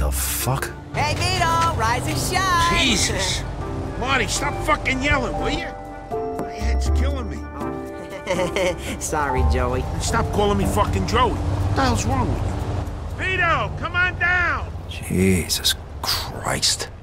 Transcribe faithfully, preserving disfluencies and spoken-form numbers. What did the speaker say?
the fuck? Hey, Vito, rise and shine! Jesus! Marty, stop fucking yelling, will you? My head's killing me. Sorry, Joey. Stop calling me fucking Joey. What the hell's wrong with you? Vito, come on down! Jesus Christ.